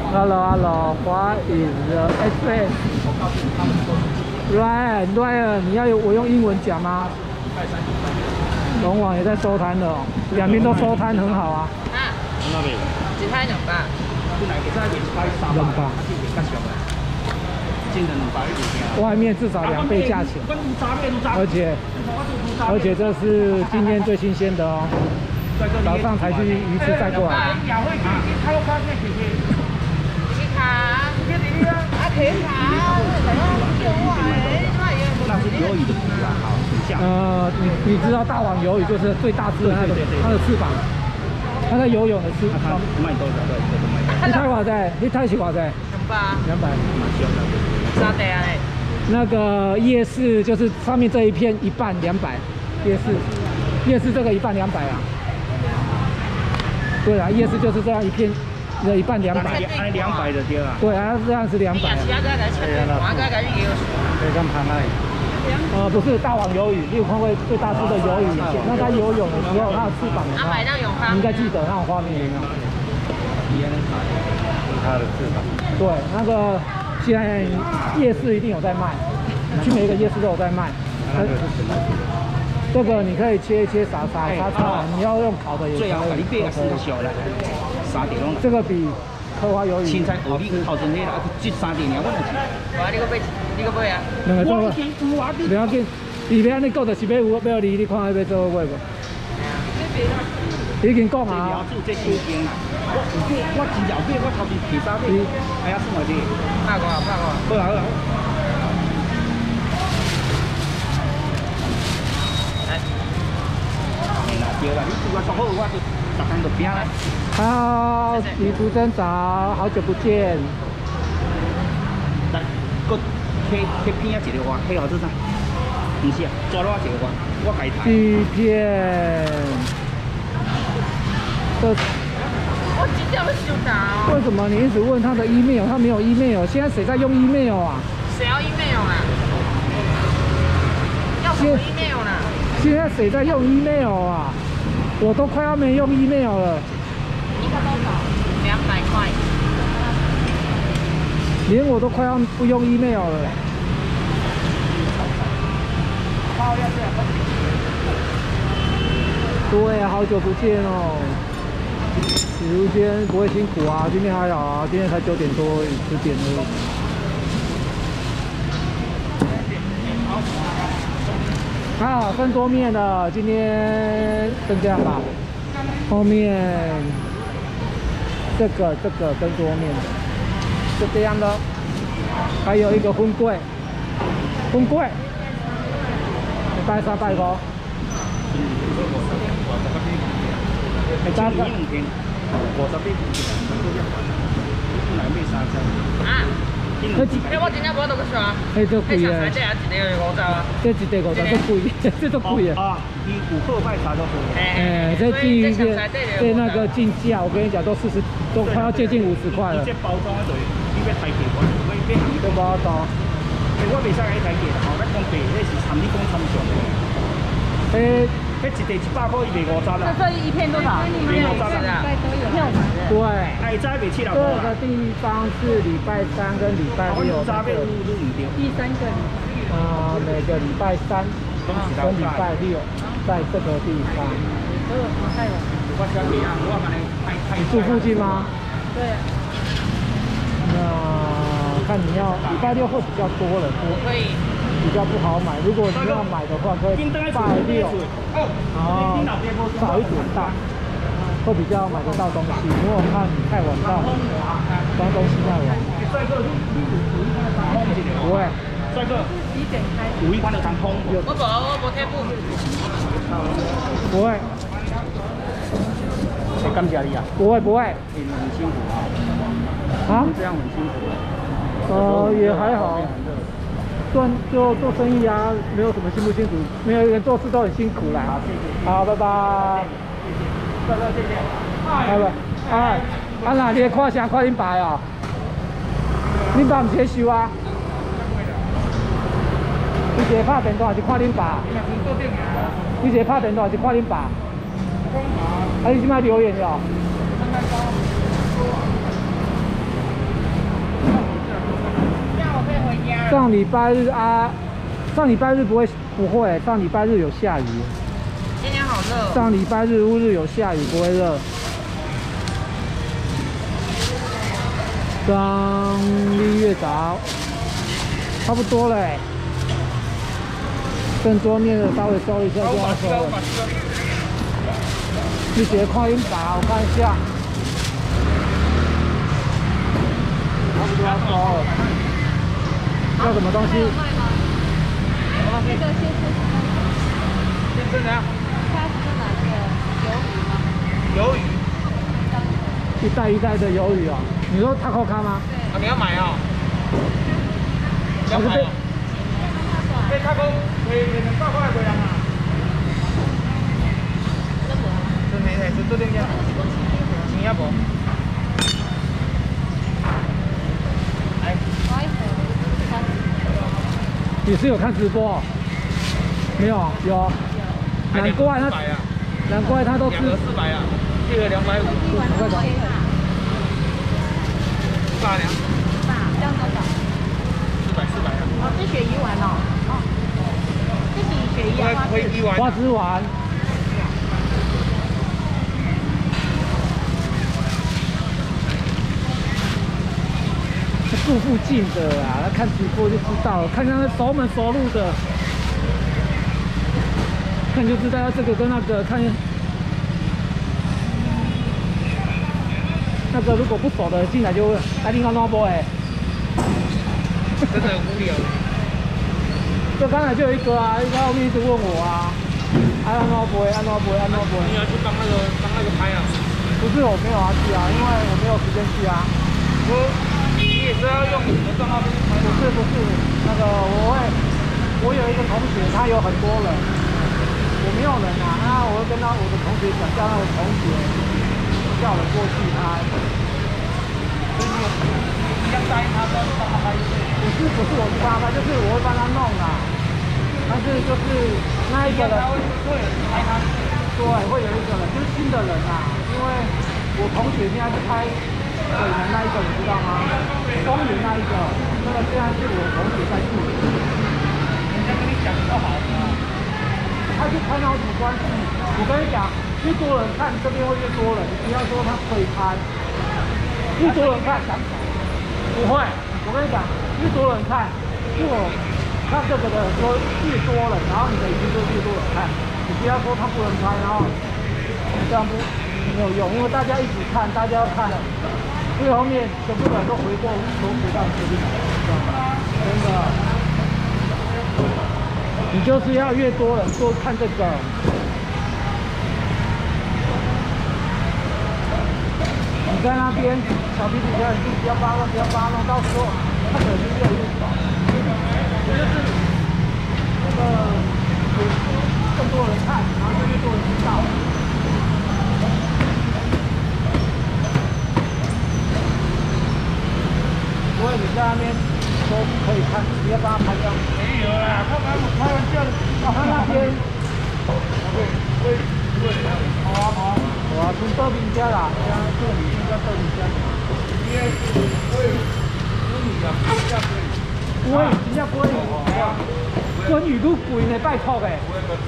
Hello, what is the address? Ryan， 你要我用英文讲吗？龙王也在收摊了哦，两边都收摊很好啊。 啊，一摊200。 外面至少2倍价钱，而且这是今天最新鲜的哦，早上才去鱼市载过来。 那是鱿鱼的皮啦，好，很像。 你知道大网鱿鱼就是最大只的那个，它的翅膀，它在游泳的翅膀。 卖多少？对， 你太偌济？你太是偌济 200。沙地啊嘞。 那个夜市就是上面这一片一半200，夜市这个一半200啊。对啊，夜市就是这样一片。一半200，200 的对啊。 对啊，这样是200。不是大网鱿鱼，你有看过最大只的鱿鱼？那它游泳的时候，它的翅膀有没有？你应该记得那种画面有没有？ 它的翅膀。 对，那个现在夜市一定有在卖，你去每一个夜市都有在卖。 那个是什么？ 这个你可以切一切撒，你要用烤的也可以。 最好你别个小了。 这个比刻花鱿鱼。 青菜哦，你头前迄个这3点尔，我两钱。 你个买啊？ 两个做。不要紧，里面你讲就是要有要你看要做买无？已经讲啊。 这新鲜啦。我只了买，我头前提3点。哎呀，算我这。 拍过。 好啊。对啦，你煮啊做好，我就逐天就拼啦。 好，李主珍早，好久不见。 来，搁切片啊一个话，迄号做啥？不是啊，抓落一个话，我改台。 锯片。 我真正要收到。 为什么你一直问他的 email？ 他没有 email， 现在谁在用 email 啊？ 谁要 email 啊？要什么 email 呢？ 现在谁在用 email 啊？我都快要没用 email 了。 一个多少？200块。 连我都快要不用 email 了。对啊，好久不见哦。比如今天不会辛苦啊，今天还好啊，今天才9点多10点而已。啊，分桌面的，今天就这样吧。后面这个跟桌面的，就这样的。还有一个荤桂，拜3拜5。 加个2天，50米，来买3餐。啊？ 我真正无倒去刷。 迄足贵啊！ 这一个50啊。 这一个50足贵，这足贵啊！ 啊，伊有好歹差都好。 这进对那个进价，我跟你讲都40，都快要接近50块了。 这包装的，你要抬价，我要行。 都无法度。 我袂使去抬价，吼，咱讲白，那是参你讲参上的。那一地100块，伊卖50啦。 这一片多少？ 卖50啦。 对。 哎，早卖700块。 这个地方是礼拜3跟礼拜6。 早卖都唔对。 第3个。 每个礼拜3跟礼拜6，在这个地方。你住附近吗？ 对。 那看你要礼拜6会比较多人， 可以。 比较不好买，如果你要买的话，可以拜6，然后早一点到，会比较买得到东西。如果怕你太晚到，装东西太晚。不会。 帅哥， 几点开？ 有一款的长空。 我无贴布。 不会。 感谢你啊。 不会。 你很辛苦啊。 啊？ 这样很辛苦。 也还好。就做生意啊，没有什么辛不辛苦，没有人做事都很辛苦啦。好，谢谢。好，拜拜。 谢谢。 拜拜。那你看啥？看恁爸哦。恁爸唔是收啊？你一个拍电话还是看恁爸？你一个拍电话还是看恁爸？你即摆留言了？ 上礼拜日啊，上礼拜日不会，上礼拜日有下雨。 今天好热。 上礼拜日、乌日有下雨，不会热。刚立月早，差不多嘞。正桌面的稍微收一下就要收了。你直接看音档，我看一下。差不多要收了。要什么东西？ 这个先吃。 先吃怎样？ 它是哪个？鱿鱼吗？ 鱿鱼。 一袋一袋的鱿鱼哦。你说塔扣卡吗？ 啊，你要买哦。要买哦。这塔扣200块1人啊。真没是做点嘢。钱也无。 你是有看直播、哦？没有，有。难怪他都是。2 个400啊，这个250。 快走。 8两。 这样多少 ？400啊。 哦，是鳕鱼丸哦。哦。这是鳕鱼花枝。 花枝丸。住附近的啊，看直播就知道了，看看他熟门熟路的，看就知道这个跟那个看。那个如果不熟的进来就问，哎，你刚刚播哎， 真的无聊。 这刚才就有一个啊，在后面一直问我啊，安诺播，安诺播，安诺播。 你要去当那个拍啊？ 不是，我没有要去啊，因为我没有时间去啊。 你也是要用你的账号去拍？ 不是，那个我有一个同学，他有很多人，我没有人啊，那我会跟我的同学讲，叫那个同学叫人过去拍。 所以你要答应他说帮他拍。 不是我去帮他拍，就是我会帮他弄啦。但是就是那一个人会拍他。 对，会有一个人，就是新的人啊，因为我同学现在是拍。水门那一个你知道吗？公园那一个，那个现在是我同学在住。 人家跟你讲就好了。 他就拍好几关系。我跟你讲，越多人看这边会越多人，你不要说他可以拍。越多人看，不会。我跟你讲，越多人看，如果看这个的说越多人，然后你的一定就越多人看。你不要说他不能拍，然后这样不没有用，因为大家一起看，大家要看。最后面全部人都回到这里，真的，你就是要越多人多看这个。你在那边小皮底下，你就不要发弄，到时候他可能就越来越少。就是那个更多人看，然后就越多人知道。所以你在那边都可以看，直接帮他拍照。 没有啦，他开玩笑的。 他那边，好啊，从豆饼家啦，现在这里应该豆饼家。鲑鱼，真正鲑鱼，鲑鱼愈贵呢，拜托诶。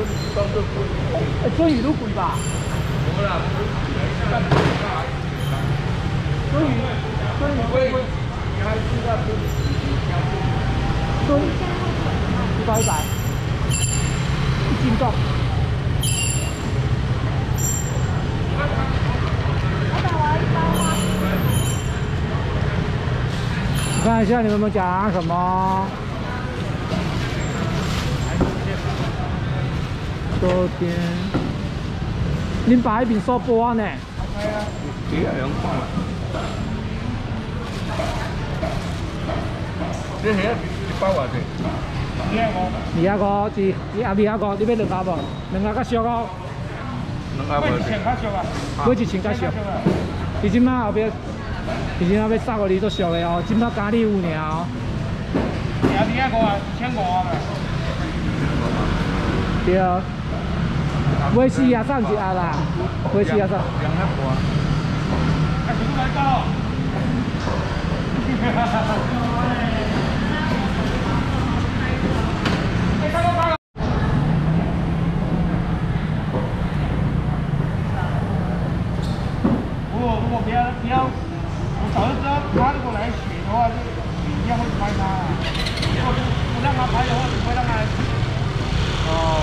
鲑鱼愈贵吧？鲑鱼贵。吨100，1斤重。看一下你们有没有讲什么？昨天，恁爸迄边收波呢？ 几个人看了？这些100外钱。 250，250，你要2包无？2包较俗哦。 2包无？ 1000较俗啊。 买1000较俗。伊即马后壁，要杀互你做俗的哦，即马咖喱有尔哦。 250啊，1500嘛。 对。买4盒送1盒啦，买4盒送。 2盒多。 全部来到。 不要，我早就知道他如果来学的话，就一样会拍他啊。如果不让他拍的话，只会让他来学。 哦。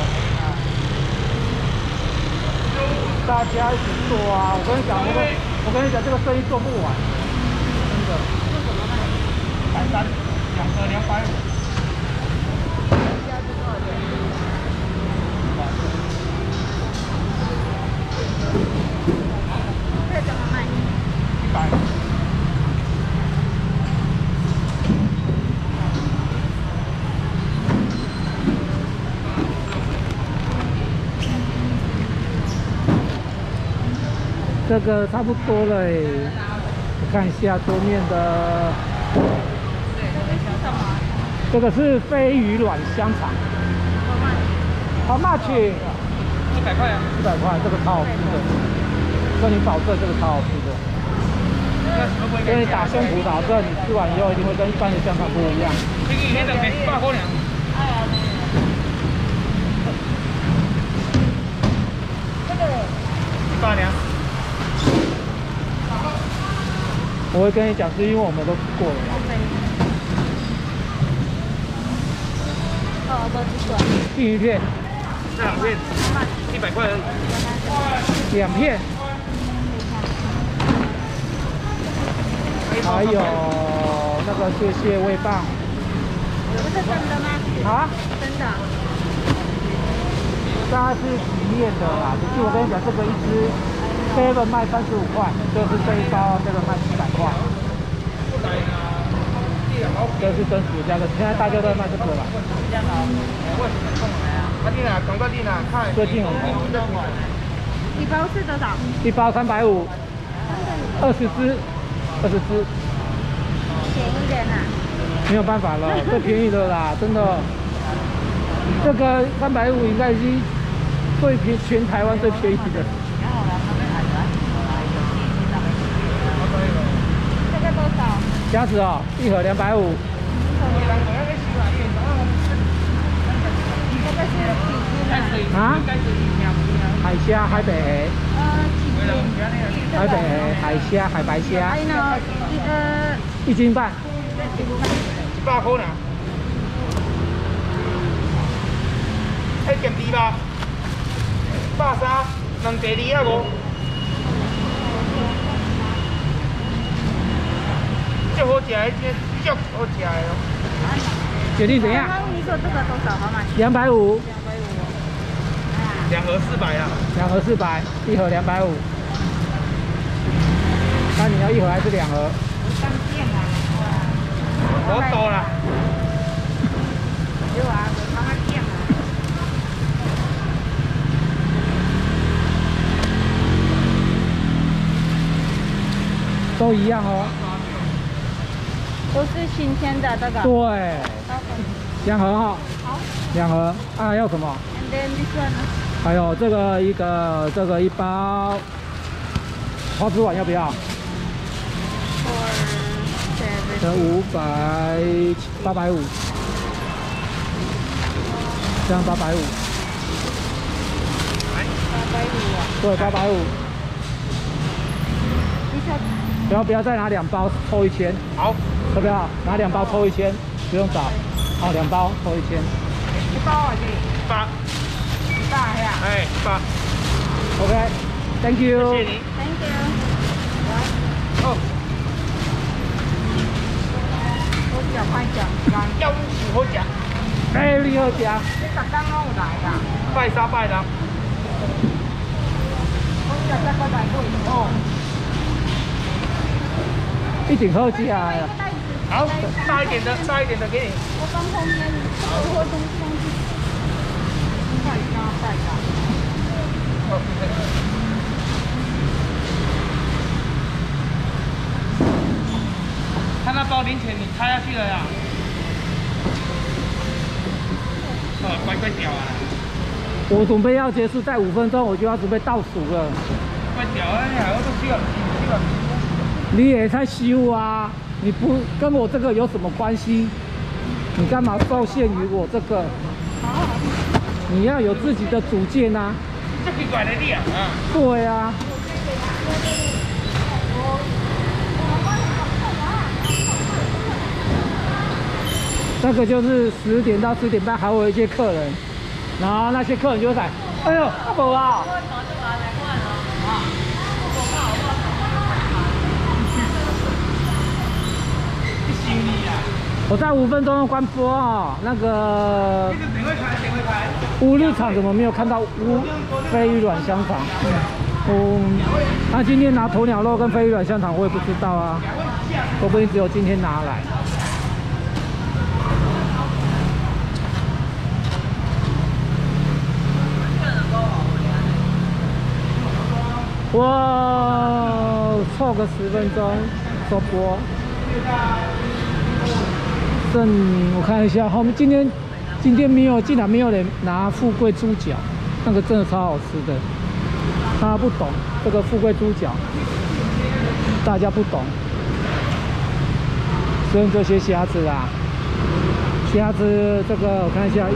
大家一起做啊！我跟你讲，这个生意做不完，真的。 130，2个250。 这怎么卖 ？100。 这个差不多了哎，我看一下桌面的。这个是飞鱼卵香肠。How much？ 100块啊 ！100块，这个超好吃的，跟你保证这个超好吃的。跟你打胸脯保证，你吃完以后一定会跟一般的香肠不一样。 这个那个100块两。100两。 我会跟你讲，是因为我们都吃过了。 哦，都吃过。 鲫鱼片。 这2片100块而已。 2片。还有那个谢谢味棒。 不是真的吗？ 啊？ 真的。 它是洗面的啦，只是我跟你讲，这个一只7卖35块，就是这一包7卖700块。这是真实价格，现在大家都在卖这个了。 这样好，为什么送来啊？快点啊，赶快点啊，看。 最近很红。 一包是多少？ 一包350，20只，20只。 便宜点啊。 没有办法了，最便宜的啦，真的。这个350应该已经全台湾最便宜的。 这个多少？ 虾子哦，一盒250。 这个是几斤啊？海虾、海北鱼。 几斤？ 海北鱼、海虾、海白虾。 还有呢， 1斤半。 100块呢。咸猪肉130，两地205。最好吃的，这足好吃的哦。 决定怎样？ 你说这个多少？好吗 ？250。 2盒400啊。 2盒400，一盒250。那你要一盒还是2盒？ 我多啦。 有啊，我慢慢点啊。 都一样哦。 都是新鲜的这个。 对。2盒哈。 好。 2盒。啊，还要什么？ And then this one 呢？ 还有这个一包花枝丸要不要？ 这500 850，这样850。 850啊。 对，850。不要再拿2包抽1000。 好， 要不要拿2包抽1000？不用找，好，2包抽1000。 一包啊，这 8。 100呀。 哎，8。 OK，Thank you。 谢谢你。 Thank you。 哦。 快讲， 要喜好食。 哎，你好食。 你10天拢有来啊？ 拜3拜6。 我10天过来过哦。 一定好食啊！ 好，大一点的给你。 我放后面，我东西放去。快加快加。 哦，他那包零钱你拆下去了呀？哦，乖乖屌啊！ 我准备要结束，再5分钟我就要准备倒数了。 乖屌啊！你还有东西啊？ 你也在修啊？你不跟我这个有什么关系？你干嘛受限于我这个？你要有自己的主见啊！ 这奇怪的你啊！ 对啊。 那个就是10点到10点半还会有一些客人，然后那些客人就会喊：“哎呦，阿伯啊！”我在5分钟关播哦，那个乌日场怎么没有看到飞鱼卵香肠？他今天拿鸵鸟肉跟飞鱼卵香肠，我也不知道啊，说不定只有今天拿来。哇，凑个10分钟收播。我看一下，后面今天没有，竟然没有人拿富贵猪脚，那个真的超好吃的。大家不懂这个富贵猪脚，大家不懂。所以这些虾子啊，虾子这个我看一下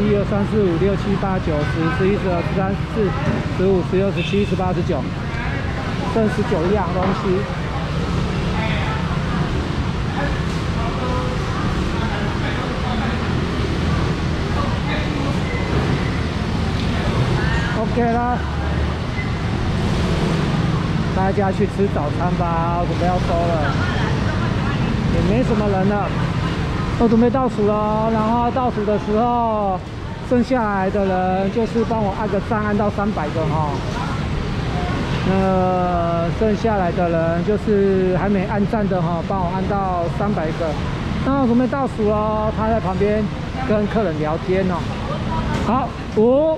，1、2、3、4、5、6、7、8、9、10、11、12、13、14、15、16、17、18、19，剩19样东西。OK 了，大家去吃早餐吧，我准备要收了，也没什么人了，我准备倒数了，然后倒数的时候，剩下来的人就是帮我按个赞，按到300个哈。剩下来的人就是还没按赞的哈，帮我按到300个。那我准备倒数了，他在旁边跟客人聊天哦。好，5。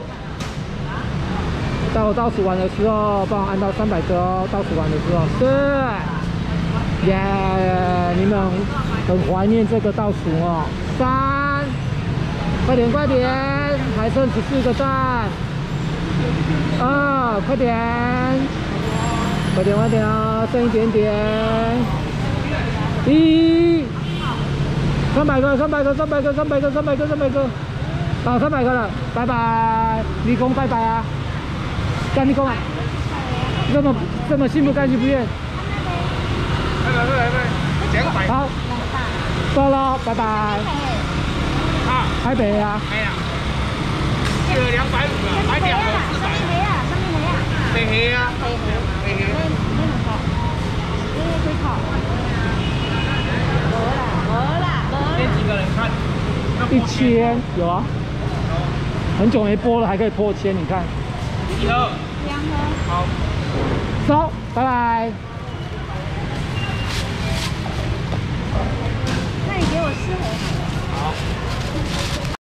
到我倒数完的时候，帮我按到300个哦。倒数完的时候，4，耶！你们很怀念这个倒数哦。3，快点快点，还剩14个赞。2，快点，快点快点哦，剩一点点。1，300个，300个，300个，300个，300个，300个，好，300个了，拜拜，立功拜拜啊！干立功啊！这么心不甘情不愿。拜，好，收了，拜拜。啊，台北啊。哎呀，这个250啊，买2个400。黑黑啊，黑黑。这几个人看？1000有啊，很久没播了，还可以破1000，你看。1盒，2盒，好，收，拜拜。